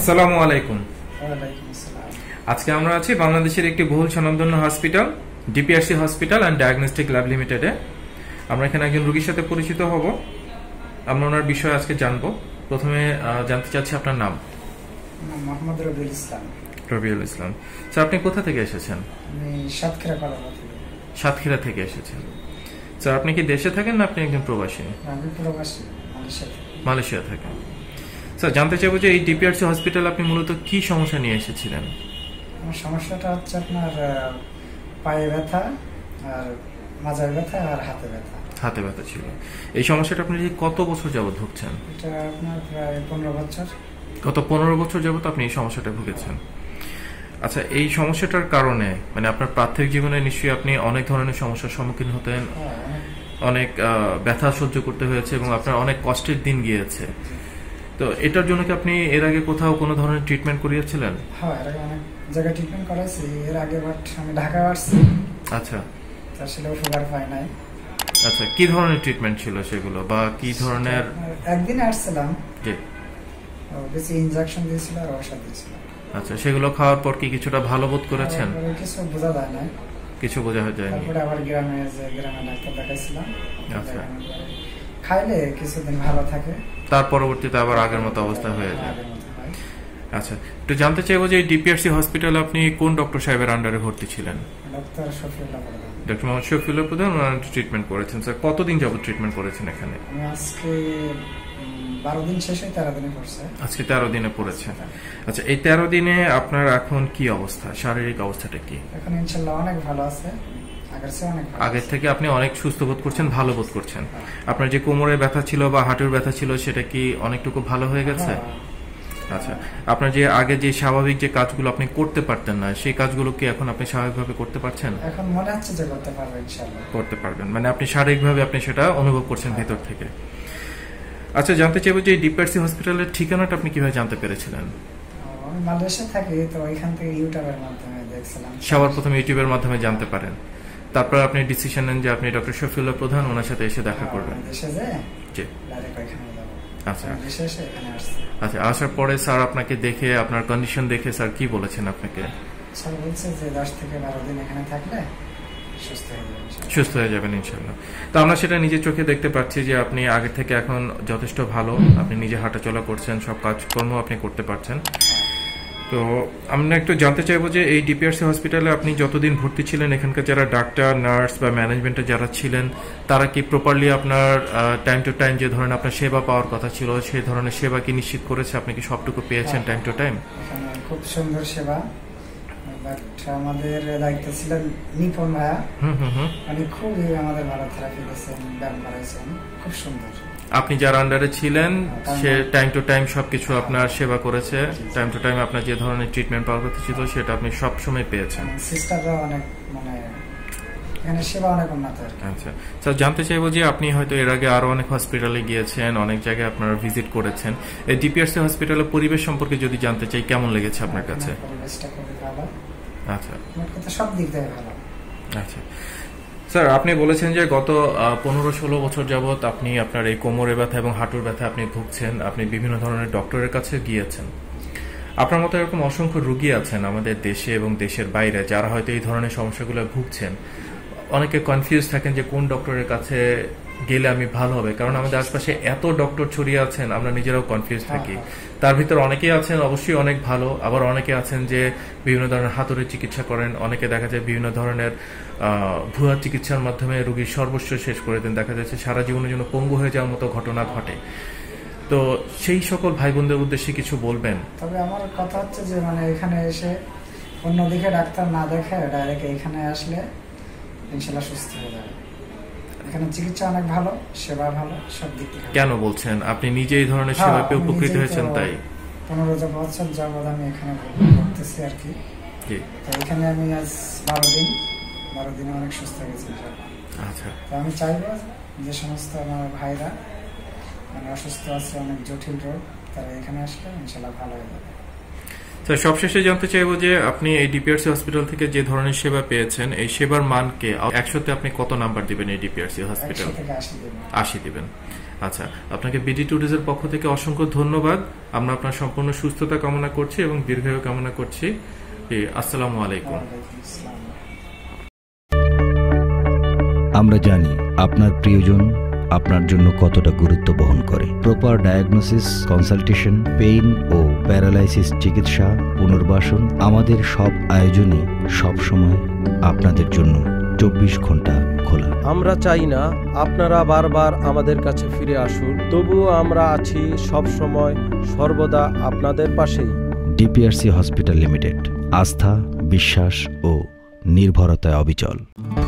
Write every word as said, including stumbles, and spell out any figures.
আসসালামু আলাইকুম। ওয়ালাইকুম আসসালাম। আজকে আমরা আছি বাংলাদেশের একটি বহুল স্বনামধন্য hospital DPRC hospital and diagnostic lab লিমিটেডে। আমরা এখানে একজন রোগীর সাথে পরিচিত হব, আমরা ওনার বিষয়ে আজকে জানবো। প্রথমে জানতে চাচ্ছি আপনার নাম। মোহাম্মদ রবিউল ইসলাম। রবিউল ইসলাম স্যার, আপনি কোথা থেকে এসেছেন? আমি সাতক্ষীরা কলাপাড়া থেকে। সাতক্ষীরা থেকে এসেছেন স্যার। আপনি কি দেশে থাকেন না আপনি একজন প্রবাসী? আমি প্রবাসী, মালয়েশিয়া থেকে। মালয়েশিয়া থাকেন। স্যার, জানতে চাইবো যে এই ডিপিআরসি হসপিটাল আপনি মূলত কি সমস্যা নিয়ে এসেছিলেন? আমার সমস্যাটা হচ্ছে আপনার পায়ে ব্যথা, আর মাজায় ব্যথা, আর হাতে ব্যথা। হাতে ব্যথা ছিল। এই সমস্যাটা আপনি কত বছর যাবত ভুগছেন? এটা আপনার প্রায় পনেরো বছর। গত পনেরো বছর যাবত আপনি এই সমস্যাটা ভুগেছেন। আচ্ছা, এই সমস্যাটার কারণে মানে আপনার প্রাথমিক জীবনে নিশ্চয়ই আপনি অনেক ধরনের সমস্যার সম্মুখীন হতেন, অনেক ব্যথা সহ্য করতে হয়েছে এবং আপনার অনেক কষ্টের দিন গিয়েছে। তো এটার জন্য কি আপনি এর আগে কোথাও কোনো ধরনের ট্রিটমেন্ট করিয়েছিলেন? হ্যাঁ, এর আগে অনেক জায়গায় ট্রিটমেন্ট করাইছি। এর আগে বাট আমি ঢাকায় আসছি। আচ্ছা, আসলে উপকার পাই নাই। আচ্ছা, কি ধরনের ট্রিটমেন্ট ছিল সেগুলো, বা কি ধরনের? একদিন আসছিলাম, জি, বেশি ইনজেকশন দিয়েছিল আর ওষুধ দিয়েছিল। আচ্ছা, সেগুলো খাওয়ার পর কি কিছুটা ভালো বোধ করেছেন? কিছু বোঝা যায় না, কিছু বোঝা যায়নি। তারপরে আবার গ্রামে যে গ্রামে ডাক্তার দেখাইছিলাম। আচ্ছা, খাইলে কিছুদিন ভালো থাকে, তার পরবর্তীতে আবার আগের মতো অবস্থা হয়ে যায়। আচ্ছা, একটু জানতে চাইবো যে ডিপিআরসি হসপিটালে আপনি কোন ডক্টর সাহেবের আন্ডারে ভর্তি ছিলেন? ডক্টর শফিউল্লাহ প্রধান। ডক্টর মোহাম্মদ শফিউল্লাহ প্রধান ওনার ট্রিটমেন্ট করেছেন। স্যার, কতদিন যাবত ট্রিটমেন্ট করেছেন এখানে? আমি আজকে বারো দিন শেষে তেরো দিনে পড়ছে। আজকে তেরো দিনে পড়েছে। আচ্ছা, এই তেরো দিনে আপনার এখন কি অবস্থা, শারীরিক অবস্থাটা কি? এখন ইনশাআল্লাহ অনেক ভালো আছে, আগের চেয়ে অনেক ভালো। আগের থেকে আপনি অনেক সুস্থ বোধ করছেন, ভালো বোধ করছেন। আপনার যে কোমরে ব্যথা ছিল বা হাঁটুর ব্যথা ছিল সেটা কি অনেকটুকু ভালো হয়ে গেছে? আচ্ছা, আপনার যে আগে যে স্বাভাবিক যে কাজগুলো আপনি করতে পারতেন না সেই কাজগুলো কি এখন আপনি স্বাভাবিকভাবে করতে পারছেন? এখন মনে হচ্ছে যে করতে পারবেন, ইনশাআল্লাহ করতে পারবেন, মানে আপনি শারীরিকভাবে আপনি সেটা অনুভব করছেন ভেতর থেকে। আচ্ছা, জানতে চাইবো যে ডিপিআরসি হসপিটালের ঠিকানাটা আপনি কিভাবে জানতে পেরেছিলেন? আমি মালয়েশিয়া থাকি, তো ওইখান থেকে ইউটিউবের মাধ্যমে দেখছিলাম। সবার প্রথমে ইউটিউবের মাধ্যমে জানতে পারেন, তারপর আপনি ডিসিশন নেন যে আপনি ডক্টর শফিউল্লাহ প্রধান ওনার সাথে এসে দেখা করবেন। দেশে যে জি, ডাইরেক্ট ওইখানে যাব। আচ্ছা, দেশে এসে এখানে আসছি। আচ্ছা, আসার পরে স্যার আপনাকে দেখে আপনার কন্ডিশন দেখে স্যার কি বলেছেন আপনাকে? স্যার বলছে যে দশ থেকে বারো দিন এখানে থাকলে সুস্থ হয়ে যাবেন। সুস্থ হয়ে যাবেন ইনশাআল্লাহ। তো আমরা সেটা নিজের চোখে দেখতে পাচ্ছি যে আপনি আগে থেকে এখন যথেষ্ট ভালো, আপনি নিজে হাঁটাচলা করছেন, সব কাজকর্ম আপনি করতে পারছেন। তো আমরা একটু জানতে চাইবো যে এই ডিপিআরসি হসপিটালে আপনি যতদিন ভর্তি ছিলেন এখানকার যারা ডাক্তার, নার্স বা ম্যানেজমেন্টে যারা ছিলেন তারা কি প্রপারলি আপনার টাইম টু টাইম যে ধরনের আপনার সেবা পাওয়ার কথা ছিল সেই ধরনের সেবা কি নিশ্চিত করেছে? আপনি কি সবটুকু পেয়েছেন টাইম টু টাইম? খুব সুন্দর সেবা, বাট আমাদের দায়িত্ব ছিলেন নিপুণ ভাইয়া। হুম হুম হুম মানে খুবই আমাদের ভালো থেরাপি দিয়েছেন, ব্যায়াম করাইছেন, খুব সুন্দর। আপনি যার আন্ডারে ছিলেন সে টাইম টু টাইম সবকিছু আপনার সেবা করেছে, টাইম টু টাইম আপনার যে ধরনের ট্রিটমেন্ট পাওয়ার কথা ছিল সেটা আপনি সব সময় পেয়েছেন। সিস্টাররা অনেক মানে এখানে সেবা অনেক উন্নত। আচ্ছা স্যার, জানতে চাইবো যে আপনি হয়তো এর আগে আরো অনেক হসপিটালে গিয়েছেন, অনেক জায়গায় আপনারা ভিজিট করেছেন, এই ডিপিআরসি হসপিটালের পরিবেশ সম্পর্কে যদি জানতে চাই কেমন লেগেছে আপনার কাছে? পরিবেশটা খুবই ভালো। আচ্ছা, সব দিক থেকে ভালো। আচ্ছা স্যার, আপনি বলেছেন যে গত পনেরো ষোলো বছর যাবত আপনি আপনার এই কোমরে ব্যথা এবং হাঁটুর ব্যথা আপনি ভুগছেন, আপনি বিভিন্ন ধরনের ডক্টরের কাছে গিয়েছেন। আপনার মতো এরকম অসংখ্য রোগী আছেন আমাদের দেশে এবং দেশের বাইরে যারা হয়তো এই ধরনের সমস্যাগুলো ভুগছেন। অনেকে কনফিউজ থাকেন যে কোন ডক্টরের কাছে গেলে আমি ভালো হবে, কারণ আমাদের আশপাশে এত ডক্টর ছড়িয়ে আছেন, আমরা নিজেরাও কনফিউজ থাকি। তার ভিতর অনেকেই আছেন অবশ্যই অনেক ভালো, আবার অনেকে আছেন যে বিভিন্ন ধরনের হাতুড়ে চিকিৎসা করেন, অনেকে দেখা যায় বিভিন্ন ধরনের ভুয়া চিকিৎসার মাধ্যমে রোগীর সর্বস্ব শেষ করে দেন, দেখা যাচ্ছে সারা জীবনের জন্য পঙ্গু হয়ে যাওয়ার মতো ঘটনা ঘটে। তো সেই সকল ভাই বোনদের উদ্দেশ্যে কিছু বলবেন? তবে আমার কথা হচ্ছে যে মানে এখানে এসে অন্যদিকে ডাক্তার না দেখে ডাইরেক্ট এখানে আসলে ইনশাআল্লাহ সুস্থ হয়ে যাবে। এখানে চিকিৎসা অনেক ভালো, সেবা ভালো, সব দিক থেকে। কেন বলছেন? আপনি নিজে এই ধরনের সেবা পেয়ে উপকৃত হয়েছেন তাই? পনেরো বছর যাবৎ আমি এখানে করতেছি আর কি। তো এখানে আমি আজ বারো দিন বারো দিনে অনেক সুস্থ হয়ে গেছি। আচ্ছা, তো আমি চাইবো যে সমস্ত আমার ভাইরা মানে অসুস্থ আছে, অনেক জটিল রোগ, তারা এখানে আসলে ইনশাআল্লাহ ভালো হয়ে যাবে। তো সবশেষে জানতে চাইবো যে আপনি এই ডিপিআরসি হসপিটাল থেকে যে ধরনের সেবা পেয়েছেন, এই সেবার মানকে একশোতে আপনি কত নাম্বার দিবেন এই ডিপিআরসি হসপিটাল? আশি দিবেন। আচ্ছা, আপনাকে বিডি টুডেজ এর পক্ষ থেকে অসংখ্য ধন্যবাদ। আমরা আপনার সম্পূর্ণ সুস্থতা কামনা করছি এবং দীর্ঘায়ু কামনা করছি। আসসালামু আলাইকুম। আমরা জানি আপনার প্রিয়জন আপনার জন্য কতটা গুরুত্ব বহন করে। প্রপার ডায়াগনোসিস, কনসালটেশন, পেইন ও প্যারালাইসিস চিকিৎসা, পুনর্বাসন, আমাদের সব আয়োজনই সবসময় আপনাদের জন্য চব্বিশ ঘন্টা খোলা। আমরা চাই না আপনারা বারবার আমাদের কাছে ফিরে আসুন, তবুও আমরা আছি সব সময় সর্বদা আপনাদের পাশেই। ডিপিআরসি হসপিটাল লিমিটেড, আস্থা, বিশ্বাস ও নির্ভরতায় অবিচল।